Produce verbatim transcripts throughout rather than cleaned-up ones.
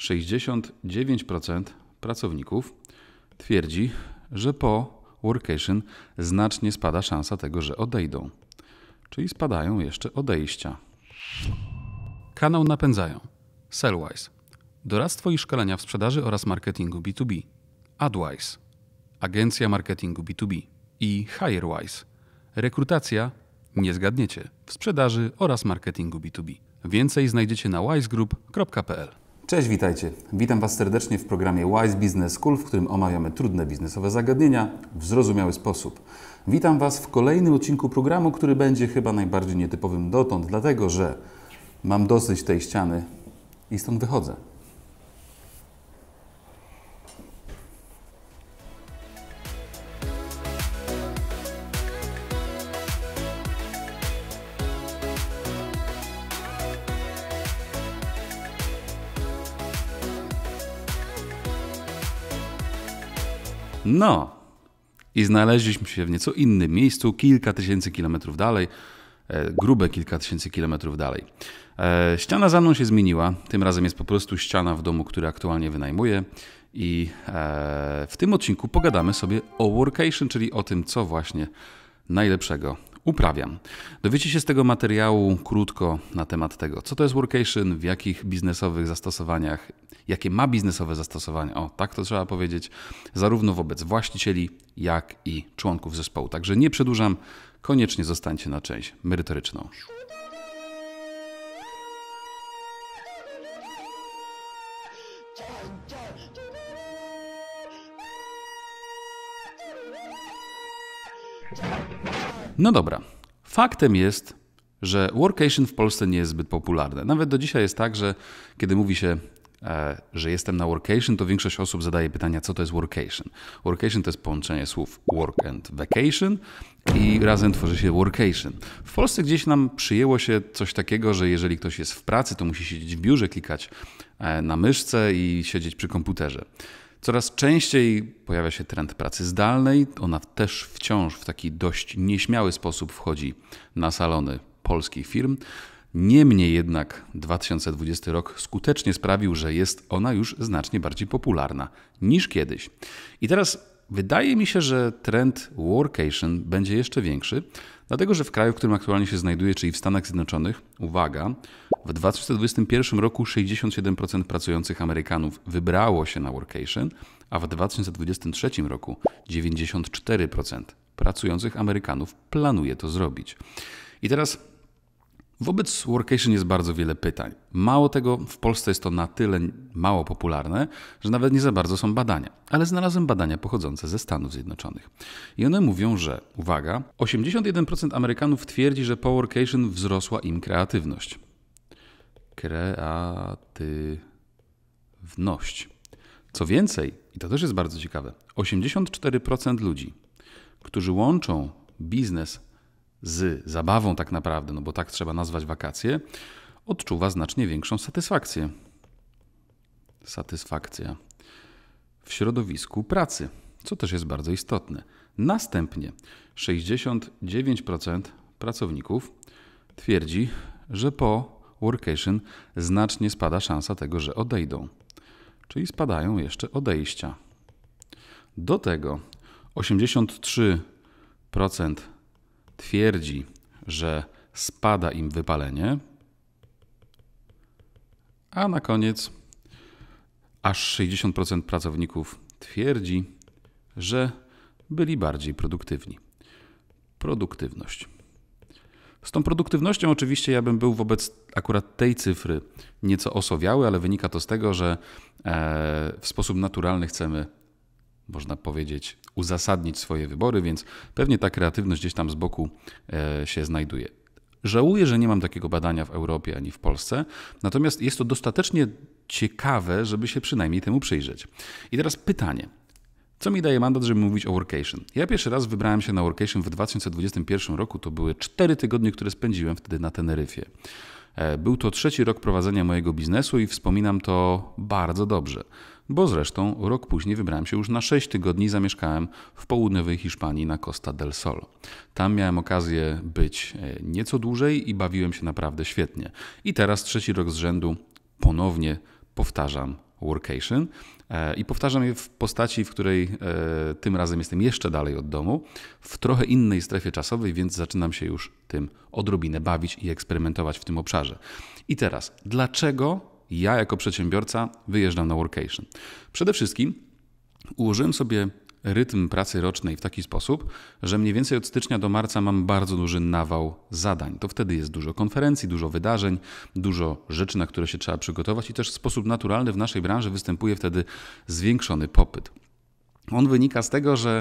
sześćdziesiąt dziewięć procent pracowników twierdzi, że po workation znacznie spada szansa tego, że odejdą. Czyli spadają jeszcze odejścia. Kanał napędzają Sellwise, doradztwo i szkolenia w sprzedaży oraz marketingu B dwa B, Adwise, agencja marketingu B dwa B i HireWise, rekrutacja, nie zgadniecie, w sprzedaży oraz marketingu B dwa B. Więcej znajdziecie na wisegroup kropka p l. Cześć, witajcie. Witam Was serdecznie w programie Wise Business School, w którym omawiamy trudne biznesowe zagadnienia w zrozumiały sposób. Witam Was w kolejnym odcinku programu, który będzie chyba najbardziej nietypowym dotąd, dlatego że mam dosyć tej ściany i stąd wychodzę. No i znaleźliśmy się w nieco innym miejscu, kilka tysięcy kilometrów dalej, e, grube kilka tysięcy kilometrów dalej. E, ściana za mną się zmieniła, tym razem jest po prostu ściana w domu, który aktualnie wynajmuję i e, w tym odcinku pogadamy sobie o workation, czyli o tym, co właśnie najlepszego uprawiam. Dowiecie się z tego materiału krótko na temat tego, co to jest workation, w jakich biznesowych zastosowaniach, jakie ma biznesowe zastosowania, o tak to trzeba powiedzieć, zarówno wobec właścicieli, jak i członków zespołu. Także nie przedłużam, koniecznie zostańcie na część merytoryczną. No dobra, faktem jest, że workation w Polsce nie jest zbyt popularne. Nawet do dzisiaj jest tak, że kiedy mówi się, e, że jestem na workation, to większość osób zadaje pytania, co to jest workation. Workation to jest połączenie słów work and vacation i razem tworzy się workation. W Polsce gdzieś nam przyjęło się coś takiego, że jeżeli ktoś jest w pracy, to musi siedzieć w biurze, klikać e, na myszce i siedzieć przy komputerze. Coraz częściej pojawia się trend pracy zdalnej. Ona też wciąż w taki dość nieśmiały sposób wchodzi na salony polskich firm. Niemniej jednak dwa tysiące dwudziesty rok skutecznie sprawił, że jest ona już znacznie bardziej popularna niż kiedyś. I teraz wydaje mi się, że trend workation będzie jeszcze większy, dlatego że w kraju, w którym aktualnie się znajduję, czyli w Stanach Zjednoczonych, uwaga, w dwa tysiące dwudziestym pierwszym roku sześćdziesiąt siedem procent pracujących Amerykanów wybrało się na workation, a w dwa tysiące dwudziestym trzecim roku dziewięćdziesiąt cztery procent pracujących Amerykanów planuje to zrobić. I teraz wobec workation jest bardzo wiele pytań. Mało tego, w Polsce jest to na tyle mało popularne, że nawet nie za bardzo są badania. Ale znalazłem badania pochodzące ze Stanów Zjednoczonych. I one mówią, że, uwaga, osiemdziesiąt jeden procent Amerykanów twierdzi, że po workation wzrosła im kreatywność. Kreatywność. Co więcej, i to też jest bardzo ciekawe, osiemdziesiąt cztery procent ludzi, którzy łączą biznes z zabawą tak naprawdę, no bo tak trzeba nazwać wakacje, odczuwa znacznie większą satysfakcję. Satysfakcja w środowisku pracy, co też jest bardzo istotne. Następnie sześćdziesiąt dziewięć procent pracowników twierdzi, że po workation znacznie spada szansa tego, że odejdą. Czyli spadają jeszcze odejścia. Do tego osiemdziesiąt trzy procent twierdzi, że spada im wypalenie, a na koniec aż sześćdziesiąt procent pracowników twierdzi, że byli bardziej produktywni. Produktywność. Z tą produktywnością oczywiście ja bym był wobec akurat tej cyfry nieco osowiały, ale wynika to z tego, że w sposób naturalny chcemy, można powiedzieć, uzasadnić swoje wybory, więc pewnie ta kreatywność gdzieś tam z boku się znajduje. Żałuję, że nie mam takiego badania w Europie ani w Polsce, natomiast jest to dostatecznie ciekawe, żeby się przynajmniej temu przyjrzeć. I teraz pytanie. Co mi daje mandat, żeby mówić o workation? Ja pierwszy raz wybrałem się na workation w dwa tysiące dwudziestym pierwszym roku. To były cztery tygodnie, które spędziłem wtedy na Teneryfie. Był to trzeci rok prowadzenia mojego biznesu i wspominam to bardzo dobrze, bo zresztą rok później wybrałem się już na sześć tygodni i zamieszkałem w południowej Hiszpanii na Costa del Sol. Tam miałem okazję być nieco dłużej i bawiłem się naprawdę świetnie. I teraz trzeci rok z rzędu ponownie powtarzam workation i powtarzam je w postaci, w której tym razem jestem jeszcze dalej od domu, w trochę innej strefie czasowej, więc zaczynam się już tym odrobinę bawić i eksperymentować w tym obszarze. I teraz, dlaczego ja jako przedsiębiorca wyjeżdżam na workation? Przede wszystkim ułożyłem sobie rytm pracy rocznej w taki sposób, że mniej więcej od stycznia do marca mam bardzo duży nawał zadań. To wtedy jest dużo konferencji, dużo wydarzeń, dużo rzeczy, na które się trzeba przygotować i też w sposób naturalny w naszej branży występuje wtedy zwiększony popyt. On wynika z tego, że,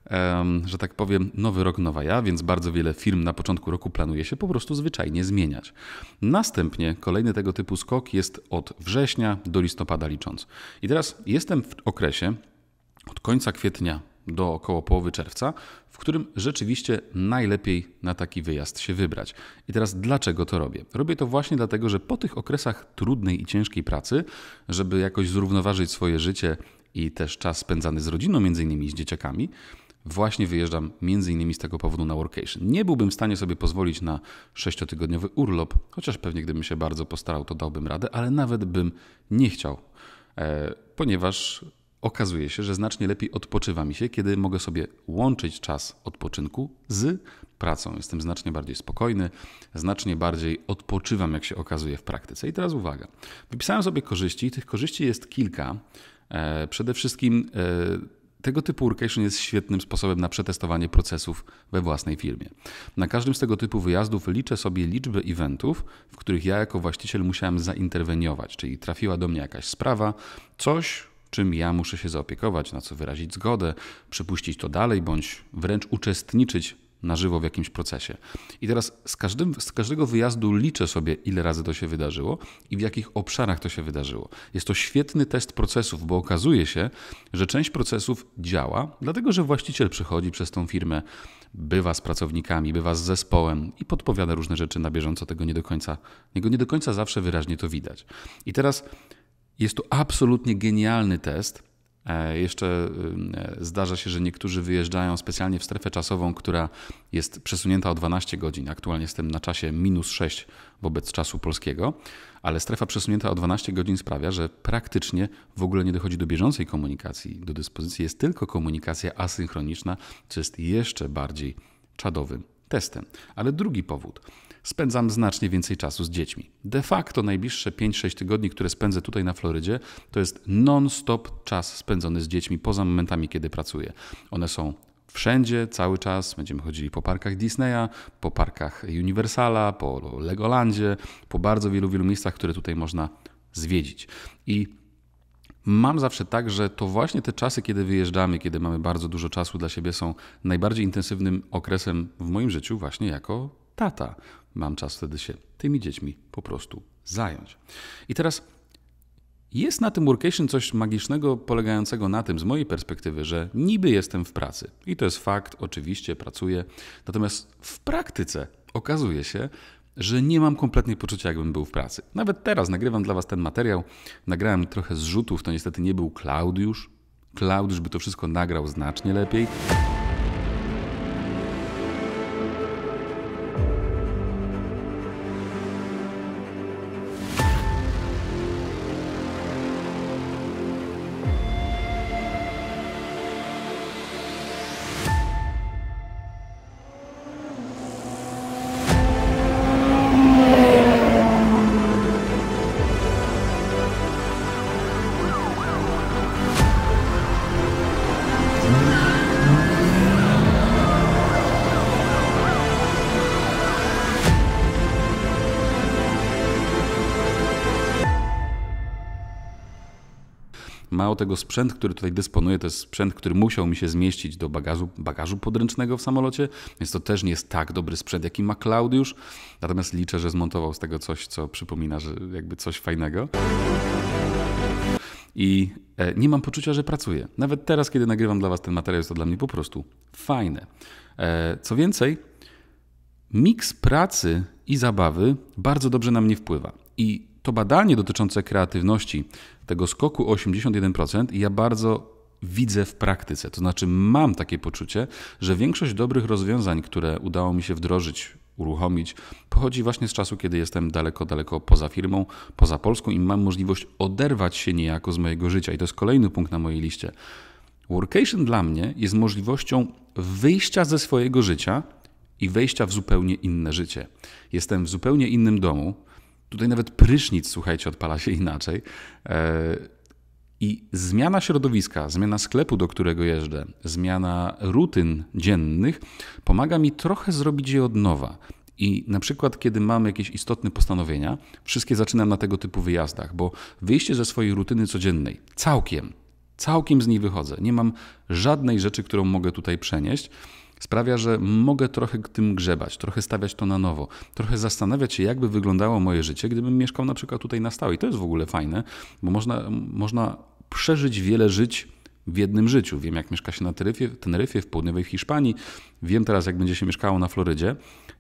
że tak powiem, nowy rok, nowa ja, więc bardzo wiele firm na początku roku planuje się po prostu zwyczajnie zmieniać. Następnie kolejny tego typu skok jest od września do listopada licząc. I teraz jestem w okresie od końca kwietnia do około połowy czerwca, w którym rzeczywiście najlepiej na taki wyjazd się wybrać. I teraz dlaczego to robię? Robię to właśnie dlatego, że po tych okresach trudnej i ciężkiej pracy, żeby jakoś zrównoważyć swoje życie i też czas spędzany z rodziną, między innymi z dzieciakami, właśnie wyjeżdżam między innymi z tego powodu na workation. Nie byłbym w stanie sobie pozwolić na sześciotygodniowy urlop, chociaż pewnie gdybym się bardzo postarał, to dałbym radę, ale nawet bym nie chciał, e, ponieważ okazuje się, że znacznie lepiej odpoczywa mi się, kiedy mogę sobie łączyć czas odpoczynku z pracą. Jestem znacznie bardziej spokojny, znacznie bardziej odpoczywam, jak się okazuje w praktyce. I teraz uwaga. Wypisałem sobie korzyści. Tych korzyści jest kilka. E, przede wszystkim e, tego typu workation jest świetnym sposobem na przetestowanie procesów we własnej firmie. Na każdym z tego typu wyjazdów liczę sobie liczbę eventów, w których ja jako właściciel musiałem zainterweniować, czyli trafiła do mnie jakaś sprawa, coś, czym ja muszę się zaopiekować, na co wyrazić zgodę, przepuścić to dalej, bądź wręcz uczestniczyć na żywo w jakimś procesie. I teraz z, każdym, z każdego wyjazdu liczę sobie, ile razy to się wydarzyło i w jakich obszarach to się wydarzyło. Jest to świetny test procesów, bo okazuje się, że część procesów działa, dlatego że właściciel przychodzi przez tą firmę, bywa z pracownikami, bywa z zespołem i podpowiada różne rzeczy na bieżąco, tego nie do końca, jego nie do końca zawsze wyraźnie to widać. I teraz jest to absolutnie genialny test. Jeszcze zdarza się, że niektórzy wyjeżdżają specjalnie w strefę czasową, która jest przesunięta o dwanaście godzin. Aktualnie jestem na czasie minus sześć wobec czasu polskiego, ale strefa przesunięta o dwanaście godzin sprawia, że praktycznie w ogóle nie dochodzi do bieżącej komunikacji. Do dyspozycji jest tylko komunikacja asynchroniczna, co jest jeszcze bardziej czadowym testem. Ale drugi powód. Spędzam znacznie więcej czasu z dziećmi. De facto najbliższe pięć sześć tygodni, które spędzę tutaj na Florydzie, to jest non-stop czas spędzony z dziećmi poza momentami, kiedy pracuję. One są wszędzie, cały czas. Będziemy chodzili po parkach Disneya, po parkach Universala, po Legolandzie, po bardzo wielu, wielu miejscach, które tutaj można zwiedzić. I mam zawsze tak, że to właśnie te czasy, kiedy wyjeżdżamy, kiedy mamy bardzo dużo czasu dla siebie, są najbardziej intensywnym okresem w moim życiu właśnie jako tata. Mam czas wtedy się tymi dziećmi po prostu zająć. I teraz jest na tym workation coś magicznego polegającego na tym, z mojej perspektywy, że niby jestem w pracy. I to jest fakt, oczywiście pracuję. Natomiast w praktyce okazuje się, że nie mam kompletnie poczucia, jakbym był w pracy. Nawet teraz nagrywam dla Was ten materiał. Nagrałem trochę zrzutów, to niestety nie był Klaudiusz. Klaudiusz by to wszystko nagrał znacznie lepiej. Mało tego, sprzęt, który tutaj dysponuję, to jest sprzęt, który musiał mi się zmieścić do bagażu, bagażu podręcznego w samolocie, więc to też nie jest tak dobry sprzęt, jaki ma Klaudiusz. Natomiast liczę, że zmontował z tego coś, co przypomina, że jakby coś fajnego. I nie mam poczucia, że pracuję. Nawet teraz, kiedy nagrywam dla Was ten materiał, jest to dla mnie po prostu fajne. Co więcej, miks pracy i zabawy bardzo dobrze na mnie wpływa. I to badanie dotyczące kreatywności, tego skoku o osiemdziesiąt jeden procent, ja bardzo widzę w praktyce. To znaczy mam takie poczucie, że większość dobrych rozwiązań, które udało mi się wdrożyć uruchomić, pochodzi właśnie z czasu, kiedy jestem daleko, daleko poza firmą, poza Polską i mam możliwość oderwać się niejako z mojego życia. I to jest kolejny punkt na mojej liście. Workation dla mnie jest możliwością wyjścia ze swojego życia i wejścia w zupełnie inne życie. Jestem w zupełnie innym domu. Tutaj nawet prysznic, słuchajcie, odpala się inaczej. I zmiana środowiska, zmiana sklepu, do którego jeżdżę, zmiana rutyn dziennych pomaga mi trochę zrobić je od nowa. I na przykład, kiedy mam jakieś istotne postanowienia, wszystkie zaczynam na tego typu wyjazdach, bo wyjście ze swojej rutyny codziennej, całkiem, całkiem z niej wychodzę. Nie mam żadnej rzeczy, którą mogę tutaj przenieść. Sprawia, że mogę trochę tym grzebać, trochę stawiać to na nowo, trochę zastanawiać się, jakby wyglądało moje życie, gdybym mieszkał na przykład tutaj na stałe. I to jest w ogóle fajne, bo można, można przeżyć wiele żyć w jednym życiu. Wiem, jak mieszka się na Teneryfie, Teneryfie, w południowej Hiszpanii. Wiem teraz, jak będzie się mieszkało na Florydzie.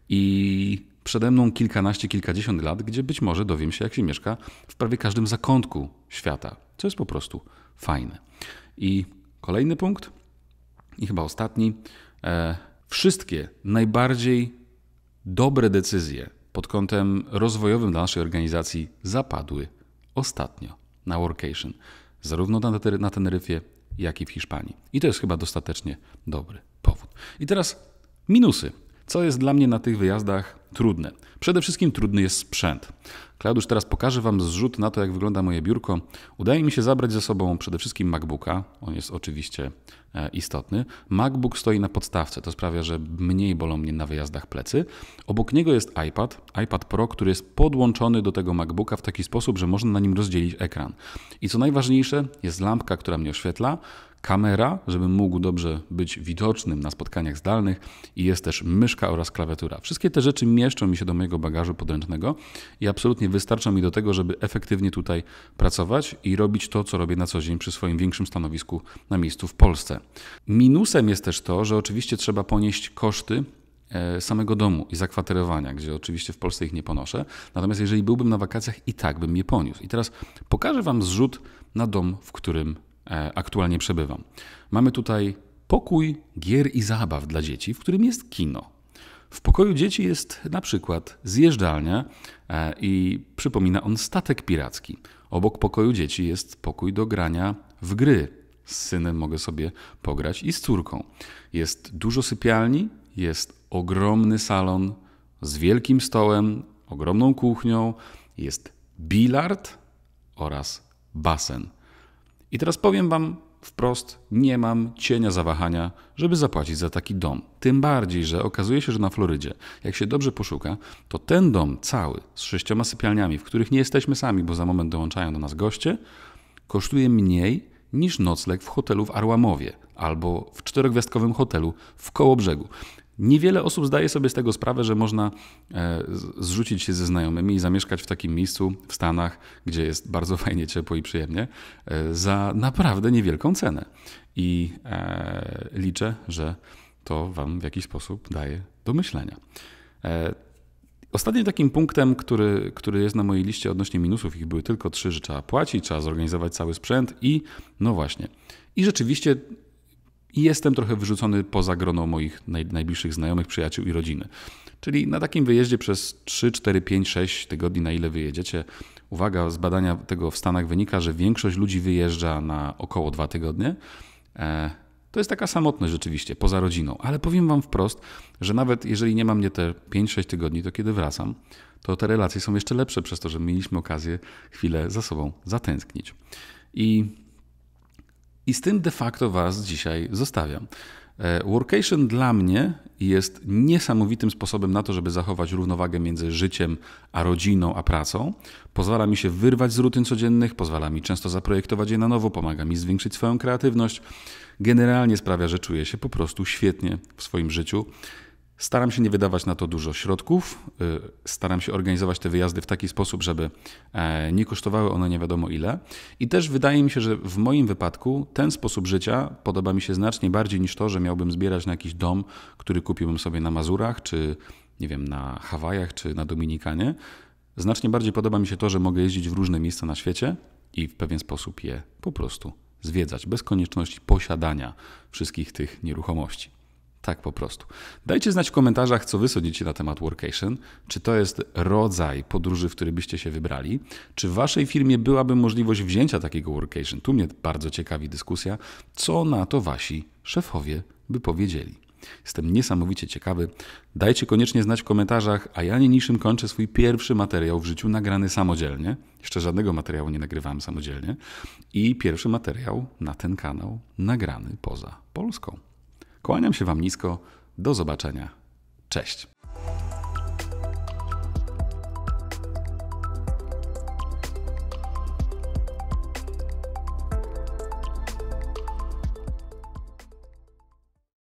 I przede mną kilkanaście, kilkadziesiąt lat, gdzie być może dowiem się, jak się mieszka w prawie każdym zakątku świata, co jest po prostu fajne. I kolejny punkt, i chyba ostatni. E, wszystkie najbardziej dobre decyzje pod kątem rozwojowym dla naszej organizacji zapadły ostatnio na workation. Zarówno na, na Teneryfie, jak i w Hiszpanii. I to jest chyba dostatecznie dobry powód. I teraz minusy. Co jest dla mnie na tych wyjazdach trudne? Przede wszystkim trudny jest sprzęt. Klaudiusz teraz pokaże Wam zrzut na to, jak wygląda moje biurko. Udaje mi się zabrać ze sobą przede wszystkim MacBooka. On jest oczywiście istotny. MacBook stoi na podstawce. To sprawia, że mniej bolą mnie na wyjazdach plecy. Obok niego jest iPad, iPad Pro, który jest podłączony do tego MacBooka w taki sposób, że można na nim rozdzielić ekran. I co najważniejsze, jest lampka, która mnie oświetla, kamera, żebym mógł dobrze być widocznym na spotkaniach zdalnych i jest też myszka oraz klawiatura. Wszystkie te rzeczy mieszczą mi się do mojego bagażu podręcznego i absolutnie wystarczą mi do tego, żeby efektywnie tutaj pracować i robić to, co robię na co dzień przy swoim większym stanowisku na miejscu w Polsce. Minusem jest też to, że oczywiście trzeba ponieść koszty samego domu i zakwaterowania, gdzie oczywiście w Polsce ich nie ponoszę. Natomiast jeżeli byłbym na wakacjach, i tak bym je poniósł. I teraz pokażę Wam zrzut na dom, w którym aktualnie przebywam. Mamy tutaj pokój gier i zabaw dla dzieci, w którym jest kino. W pokoju dzieci jest na przykład zjeżdżalnia i przypomina on statek piracki. Obok pokoju dzieci jest pokój do grania w gry. Z synem mogę sobie pograć i z córką. Jest dużo sypialni, jest ogromny salon z wielkim stołem, ogromną kuchnią, jest bilard oraz basen. I teraz powiem Wam wprost, nie mam cienia zawahania, żeby zapłacić za taki dom. Tym bardziej, że okazuje się, że na Florydzie, jak się dobrze poszuka, to ten dom cały z sześcioma sypialniami, w których nie jesteśmy sami, bo za moment dołączają do nas goście, kosztuje mniej niż nocleg w hotelu w Arłamowie albo w czterogwiazdkowym hotelu w Kołobrzegu. Niewiele osób zdaje sobie z tego sprawę, że można zrzucić się ze znajomymi i zamieszkać w takim miejscu w Stanach, gdzie jest bardzo fajnie, ciepło i przyjemnie, za naprawdę niewielką cenę. I liczę, że to Wam w jakiś sposób daje do myślenia. Ostatnim takim punktem, który, który jest na mojej liście odnośnie minusów, ich były tylko trzy, że trzeba płacić, trzeba zorganizować cały sprzęt i no właśnie. I rzeczywiście jestem trochę wyrzucony poza grono moich naj, najbliższych znajomych, przyjaciół i rodziny. Czyli na takim wyjeździe przez trzy, cztery, pięć, sześć tygodni, na ile wyjedziecie, uwaga, z badania tego w Stanach wynika, że większość ludzi wyjeżdża na około dwa tygodnie. To jest taka samotność rzeczywiście, poza rodziną. Ale powiem Wam wprost, że nawet jeżeli nie mam mnie te pięć sześć tygodni, to kiedy wracam, to te relacje są jeszcze lepsze przez to, że mieliśmy okazję chwilę za sobą zatęsknić. I, i z tym de facto Was dzisiaj zostawiam. Workation dla mnie jest niesamowitym sposobem na to, żeby zachować równowagę między życiem a rodziną, a pracą. Pozwala mi się wyrwać z rutyn codziennych, pozwala mi często zaprojektować je na nowo, pomaga mi zwiększyć swoją kreatywność. Generalnie sprawia, że czuję się po prostu świetnie w swoim życiu. Staram się nie wydawać na to dużo środków, staram się organizować te wyjazdy w taki sposób, żeby nie kosztowały one nie wiadomo ile. I też wydaje mi się, że w moim wypadku ten sposób życia podoba mi się znacznie bardziej niż to, że miałbym zbierać na jakiś dom, który kupiłbym sobie na Mazurach, czy nie wiem, na Hawajach, czy na Dominikanie. Znacznie bardziej podoba mi się to, że mogę jeździć w różne miejsca na świecie i w pewien sposób je po prostu zwiedzać, bez konieczności posiadania wszystkich tych nieruchomości. Tak po prostu. Dajcie znać w komentarzach, co wy sądzicie na temat workation. Czy to jest rodzaj podróży, w który byście się wybrali? Czy w waszej firmie byłaby możliwość wzięcia takiego workation? Tu mnie bardzo ciekawi dyskusja. Co na to wasi szefowie by powiedzieli? Jestem niesamowicie ciekawy. Dajcie koniecznie znać w komentarzach, a ja nie niczym kończę swój pierwszy materiał w życiu nagrany samodzielnie. Jeszcze żadnego materiału nie nagrywałem samodzielnie. I pierwszy materiał na ten kanał nagrany poza Polską. Kłaniam się wam nisko. Do zobaczenia. Cześć.